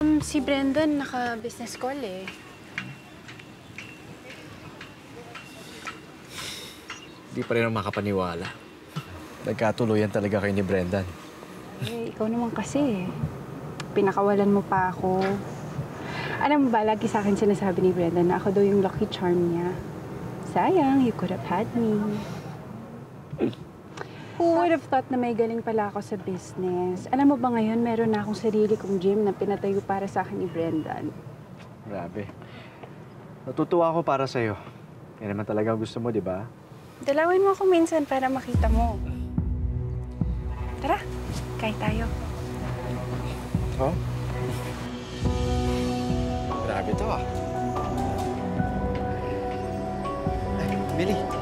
Si Brendan naka-business call eh. Di pa rin ako makapaniwala. Nagkatuluyan talaga kayo ni Brendan. Eh, ikaw naman kasi. Pinakawalan mo pa ako. Alam mo ba, lagi sa akin sinasabi ni Brendan na ako daw yung lucky charm niya. Sayang, you could have had me. Who would have thought na may galing pala ako sa business? Alam mo ba ngayon, meron na akong sarili kong gym na pinatayo para sa akin ni Brendan. Grabe. Natutuwa ako para sa'yo. Yan naman talaga gusto mo, di ba? Dalawin mo ako minsan para makita mo. Tara, kain tayo. Oh? Grabe to ah. Ay, Millie.